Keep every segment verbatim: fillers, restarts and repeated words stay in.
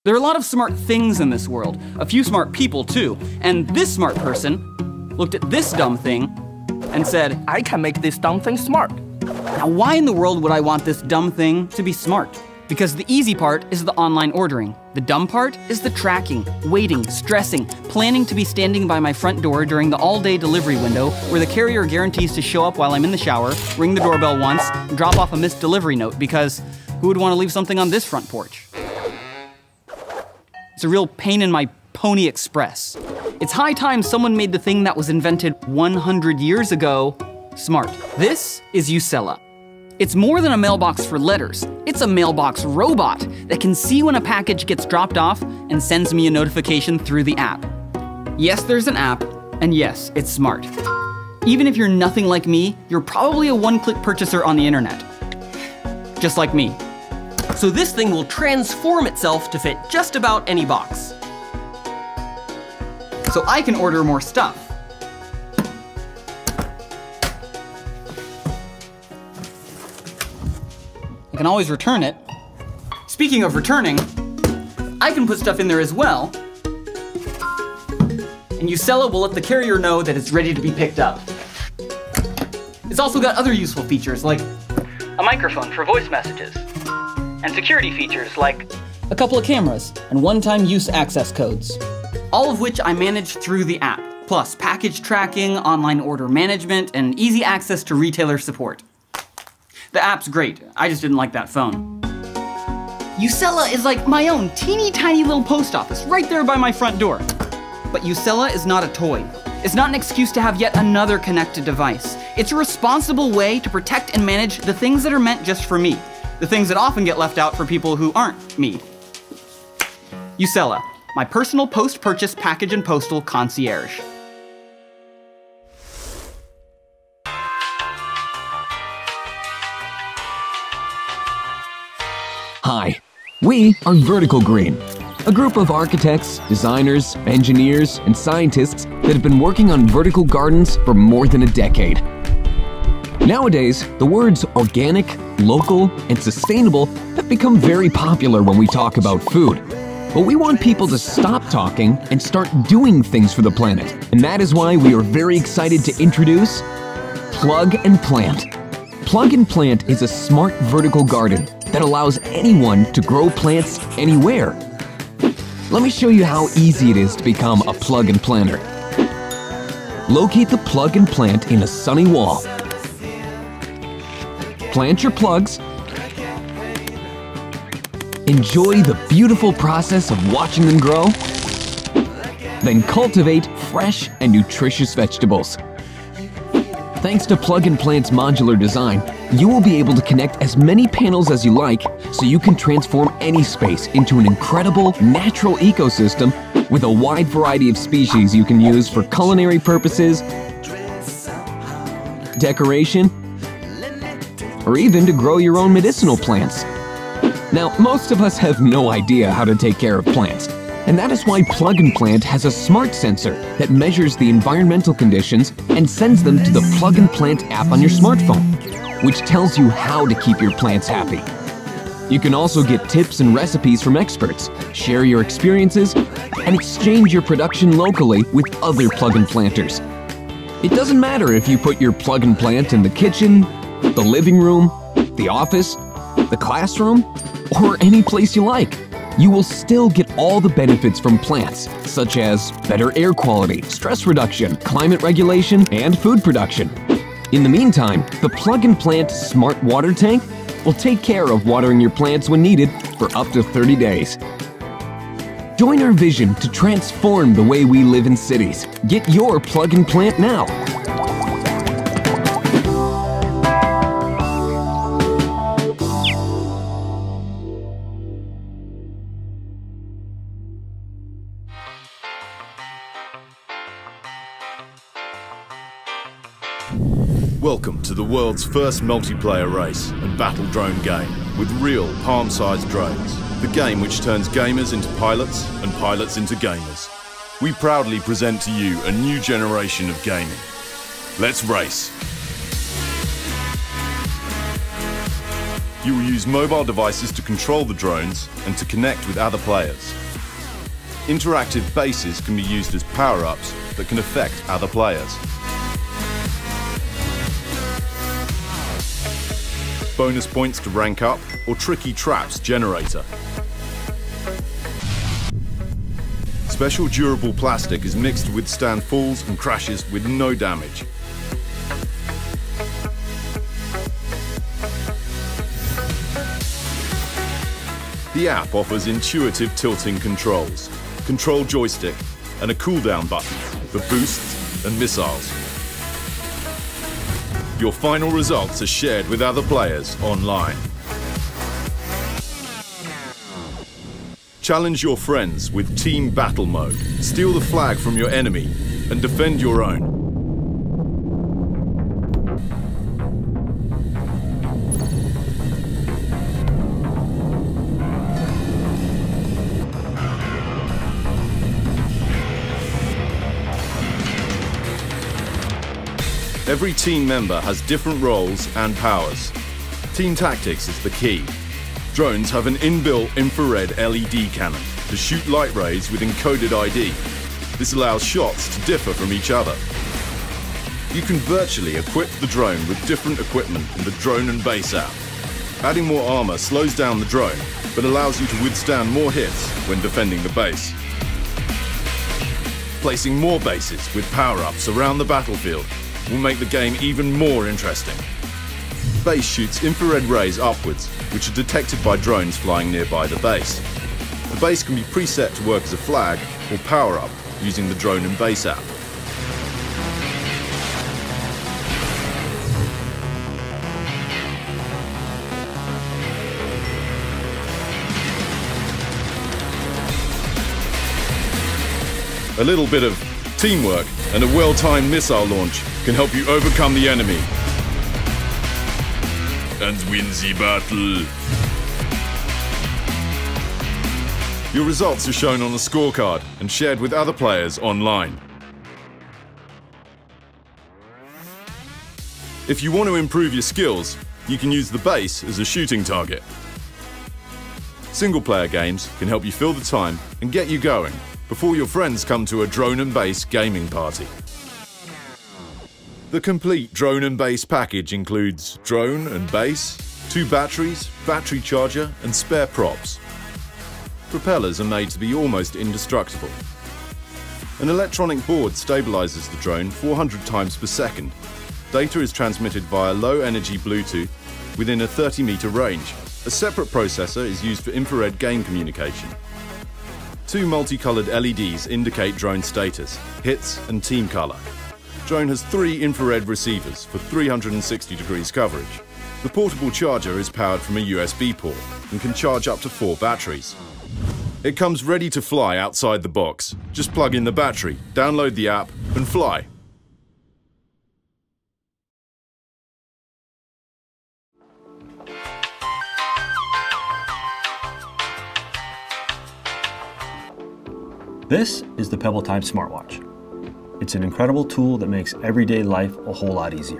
There are a lot of smart things in this world, a few smart people too, and this smart person looked at this dumb thing and said, I can make this dumb thing smart. Now why in the world would I want this dumb thing to be smart? Because the easy part is the online ordering. The dumb part is the tracking, waiting, stressing, planning to be standing by my front door during the all-day delivery window where the carrier guarantees to show up while I'm in the shower, ring the doorbell once, and drop off a missed delivery note because who would want to leave something on this front porch? It's a real pain in my Pony Express. It's high time someone made the thing that was invented one hundred years ago smart. This is Usella. It's more than a mailbox for letters. It's a mailbox robot that can see when a package gets dropped off and sends me a notification through the app. Yes, there's an app, and yes, it's smart. Even if you're nothing like me, you're probably a one-click purchaser on the internet. Just like me. So this thing will transform itself to fit just about any box. So I can order more stuff. I can always return it. Speaking of returning, I can put stuff in there as well. And Usella will let the carrier know that it's ready to be picked up. It's also got other useful features like a microphone for voice messages, and security features like a couple of cameras and one-time use access codes, all of which I manage through the app, plus package tracking, online order management, and easy access to retailer support. The app's great, I just didn't like that phone. Usella is like my own teeny tiny little post office right there by my front door. But Usella is not a toy. It's not an excuse to have yet another connected device. It's a responsible way to protect and manage the things that are meant just for me. The things that often get left out for people who aren't me. Usella, my personal post-purchase package and postal concierge. Hi, we are Vertical Green, a group of architects, designers, engineers, and scientists that have been working on vertical gardens for more than a decade. Nowadays, the words organic, local, and sustainable have become very popular when we talk about food. But we want people to stop talking and start doing things for the planet. And that is why we are very excited to introduce Plug and Plant. Plug and Plant is a smart vertical garden that allows anyone to grow plants anywhere. Let me show you how easy it is to become a plug and planter. Locate the plug and plant in a sunny wall. Plant your plugs. Enjoy the beautiful process of watching them grow. Then cultivate fresh and nutritious vegetables. Thanks to Plug and Plant's modular design, you will be able to connect as many panels as you like so you can transform any space into an incredible natural ecosystem with a wide variety of species you can use for culinary purposes, decoration, or even to grow your own medicinal plants. Now, most of us have no idea how to take care of plants, and that is why Plug and Plant has a smart sensor that measures the environmental conditions and sends them to the Plug and Plant app on your smartphone, which tells you how to keep your plants happy. You can also get tips and recipes from experts, share your experiences, and exchange your production locally with other plug and planters. It doesn't matter if you put your plug and plant in the kitchen, the living room, the office, the classroom, or any place you like. You will still get all the benefits from plants, such as better air quality, stress reduction, climate regulation, and food production. In the meantime, the Plug and Plant Smart Water Tank will take care of watering your plants when needed for up to thirty days. Join our vision to transform the way we live in cities. Get your Plug and Plant now. Welcome to the world's first multiplayer race and battle drone game with real palm-sized drones. The game which turns gamers into pilots and pilots into gamers. We proudly present to you a new generation of gaming. Let's race! You will use mobile devices to control the drones and to connect with other players. Interactive bases can be used as power-ups that can affect other players. Bonus points to rank up or tricky traps generator. Special durable plastic is mixed to withstand falls and crashes with no damage. The app offers intuitive tilting controls, control joystick, and a cooldown button for boosts and missiles. Your final results are shared with other players online. Challenge your friends with Team Battle Mode. Steal the flag from your enemy and defend your own. Every team member has different roles and powers. Team tactics is the key. Drones have an inbuilt infrared L E D cannon to shoot light rays with encoded I D. This allows shots to differ from each other. You can virtually equip the drone with different equipment in the Drone and Base app. Adding more armor slows down the drone, but allows you to withstand more hits when defending the base. Placing more bases with power-ups around the battlefield will make the game even more interesting. Base shoots infrared rays upwards, which are detected by drones flying nearby the base. The base can be preset to work as a flag or power-up using the Drone and Base app. A little bit of teamwork and a well-timed missile launch can help you overcome the enemy and win the battle. Your results are shown on a scorecard and shared with other players online. If you want to improve your skills, you can use the base as a shooting target. Single-player games can help you fill the time and get you going before your friends come to a Drone and Base gaming party. The complete Drone and Base package includes drone and base, two batteries, battery charger, and spare props. Propellers are made to be almost indestructible. An electronic board stabilizes the drone four hundred times per second. Data is transmitted via low-energy Bluetooth within a thirty meter range. A separate processor is used for infrared game communication. Two multicolored L E Ds indicate drone status, hits, and team color. Drone has three infrared receivers for three hundred sixty degrees coverage. The portable charger is powered from a U S B port and can charge up to four batteries. It comes ready to fly outside the box. Just plug in the battery, download the app, and fly. This is the Pebble Time smartwatch. It's an incredible tool that makes everyday life a whole lot easier.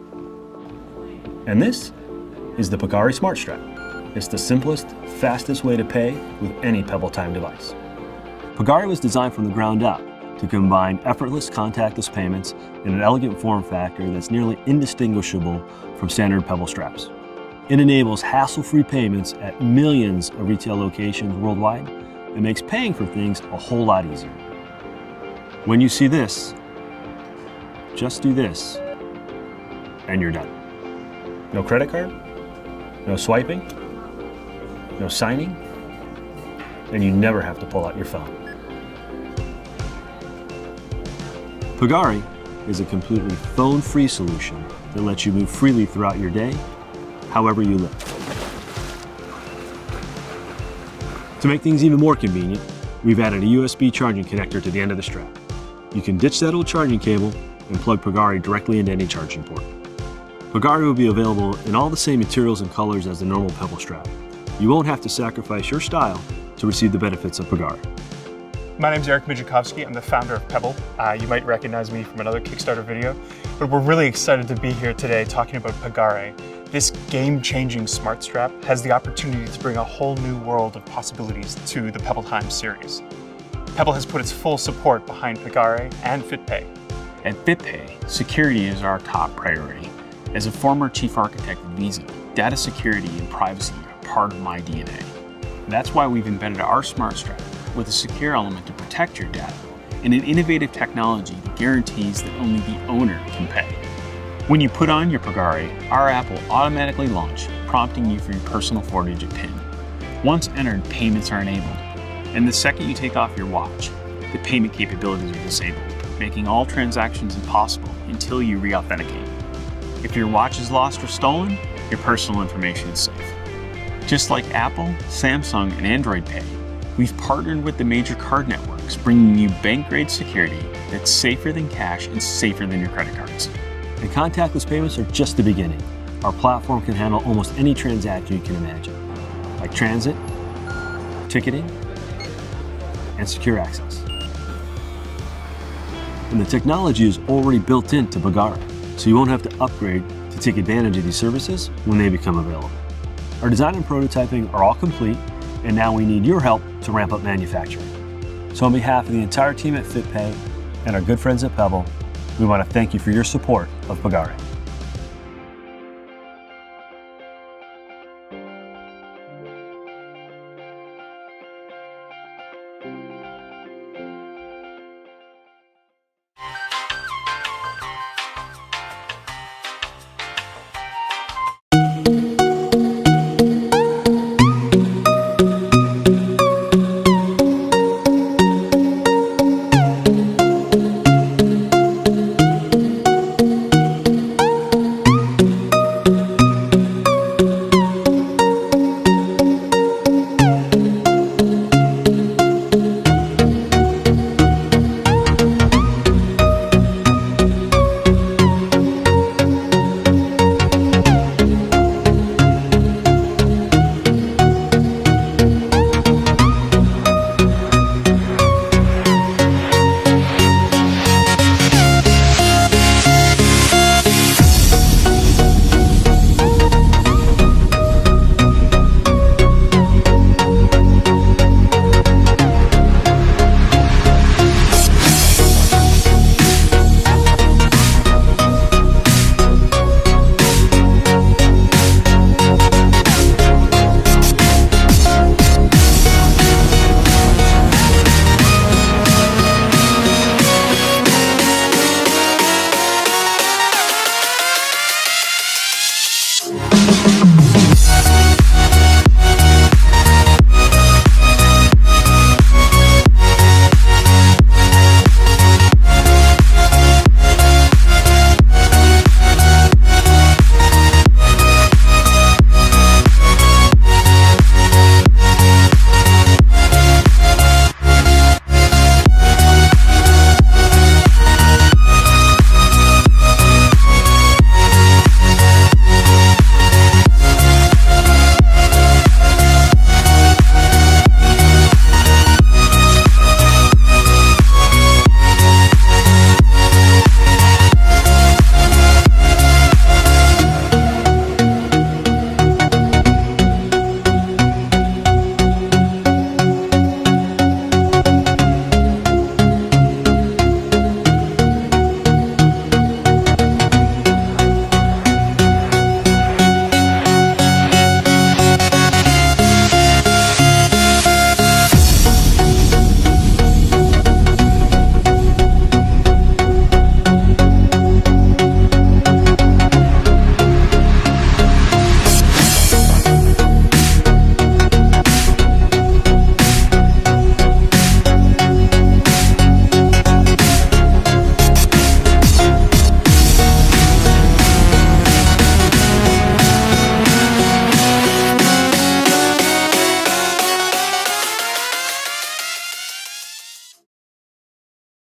And this is the Pagari Smart Strap. It's the simplest, fastest way to pay with any Pebble Time device. Pagari was designed from the ground up to combine effortless contactless payments in an elegant form factor that's nearly indistinguishable from standard Pebble straps. It enables hassle-free payments at millions of retail locations worldwide and makes paying for things a whole lot easier. When you see this, just do this, and you're done. No credit card, no swiping, no signing, and you never have to pull out your phone. Pagari is a completely phone-free solution that lets you move freely throughout your day, however you live. To make things even more convenient, we've added a U S B charging connector to the end of the strap. You can ditch that old charging cable and plug Pagari directly into any charging port. Pagari will be available in all the same materials and colors as the normal Pebble strap. You won't have to sacrifice your style to receive the benefits of Pagari. My name is Eric Mijakowski. I'm the founder of Pebble. Uh, you might recognize me from another Kickstarter video, but we're really excited to be here today talking about Pagare. This game-changing smart strap has the opportunity to bring a whole new world of possibilities to the Pebble Time series. Pebble has put its full support behind Pagare and FitPay. At FitPay, security is our top priority. As a former chief architect of Visa, data security and privacy are part of my D N A. That's why we've embedded our smart strap with a secure element to protect your data and an innovative technology that guarantees that only the owner can pay. When you put on your Pagare, our app will automatically launch, prompting you for your personal four-digit PIN. Once entered, payments are enabled, and the second you take off your watch, the payment capabilities are disabled, making all transactions impossible until you re-authenticate. If your watch is lost or stolen, your personal information is safe. Just like Apple, Samsung, and Android Pay, we've partnered with the major card networks, bringing you bank-grade security that's safer than cash and safer than your credit cards. And contactless payments are just the beginning. Our platform can handle almost any transaction you can imagine, like transit, ticketing, and secure access. And the technology is already built into Pagare, so you won't have to upgrade to take advantage of these services when they become available. Our design and prototyping are all complete, and now we need your help to ramp up manufacturing. So on behalf of the entire team at FitPay and our good friends at Pebble, we want to thank you for your support of Pagare.